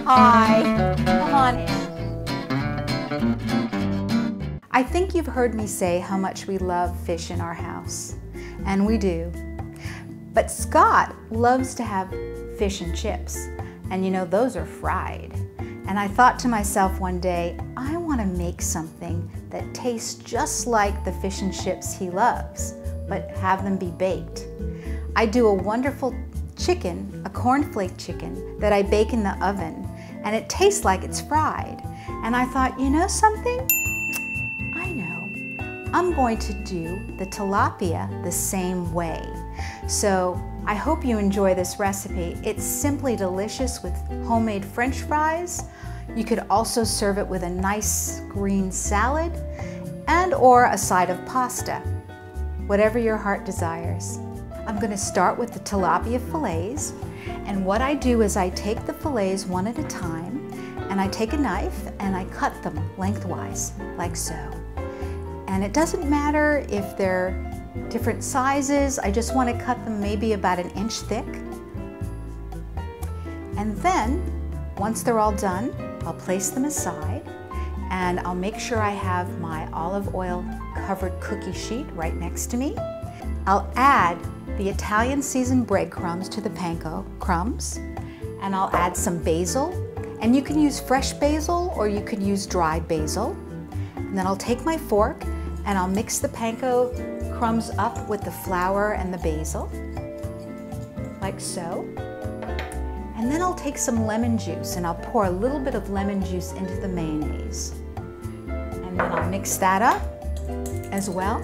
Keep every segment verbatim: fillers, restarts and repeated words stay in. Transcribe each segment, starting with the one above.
Hi, come on in. I think you've heard me say how much we love fish in our house, and we do. But Scott loves to have fish and chips, and you know, those are fried. And I thought to myself one day, I want to make something that tastes just like the fish and chips he loves, but have them be baked. I do a wonderful chicken, a cornflake chicken, that I bake in the oven, and it tastes like it's fried. And I thought, you know something? I know. I'm going to do the tilapia the same way. So I hope you enjoy this recipe. It's simply delicious with homemade French fries. You could also serve it with a nice green salad and or a side of pasta, whatever your heart desires. I'm going to start with the tilapia fillets, and what I do is I take the fillets one at a time, and I take a knife and I cut them lengthwise, like so. And it doesn't matter if they're different sizes, I just want to cut them maybe about an inch thick. And then, once they're all done, I'll place them aside, and I'll make sure I have my olive oil covered cookie sheet right next to me. I'll add the Italian seasoned breadcrumbs to the panko crumbs, and I'll add some basil, and you can use fresh basil or you could use dried basil. And then I'll take my fork and I'll mix the panko crumbs up with the flour and the basil, like so. And then I'll take some lemon juice and I'll pour a little bit of lemon juice into the mayonnaise. And then I'll mix that up as well.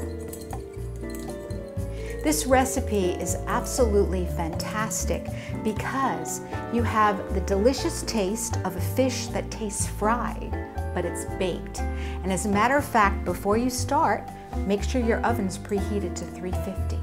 This recipe is absolutely fantastic because you have the delicious taste of a fish that tastes fried, but it's baked. And as a matter of fact, before you start, make sure your oven's preheated to three fifty.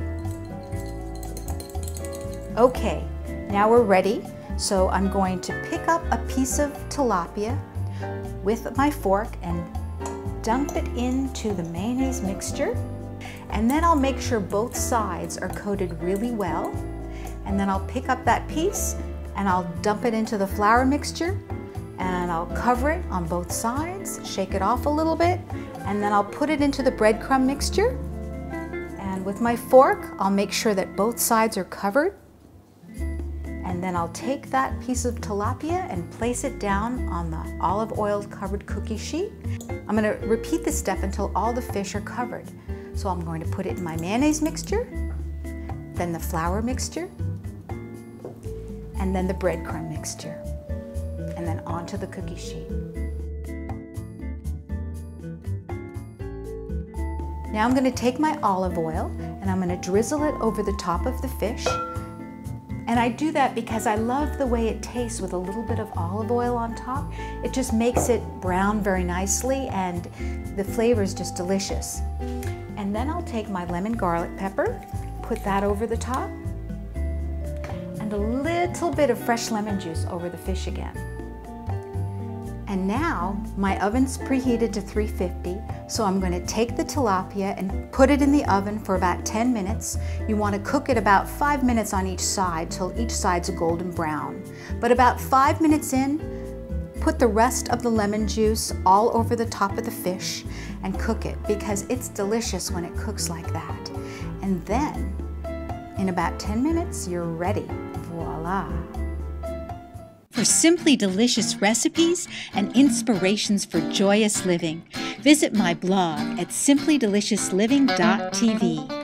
Okay, now we're ready. So I'm going to pick up a piece of tilapia with my fork and dump it into the mayonnaise mixture. And then I'll make sure both sides are coated really well. And then I'll pick up that piece and I'll dump it into the flour mixture, and I'll cover it on both sides, shake it off a little bit, and then I'll put it into the breadcrumb mixture. And with my fork, I'll make sure that both sides are covered. And then I'll take that piece of tilapia and place it down on the olive oil covered cookie sheet. I'm going to repeat this step until all the fish are covered. So I'm going to put it in my mayonnaise mixture, then the flour mixture, and then the breadcrumb mixture, and then onto the cookie sheet. Now I'm going to take my olive oil and I'm going to drizzle it over the top of the fish. And I do that because I love the way it tastes with a little bit of olive oil on top. It just makes it brown very nicely and the flavor is just delicious. And then I'll take my lemon garlic pepper, put that over the top, and a little bit of fresh lemon juice over the fish again. And now my oven's preheated to three fifty, so I'm going to take the tilapia and put it in the oven for about ten minutes. You want to cook it about five minutes on each side till each side's a golden brown. But about five minutes in, put the rest of the lemon juice all over the top of the fish and cook it, because it's delicious when it cooks like that. And then, in about ten minutes, you're ready. Voila! For simply delicious recipes and inspirations for joyous living, visit my blog at simply delicious living dot t v.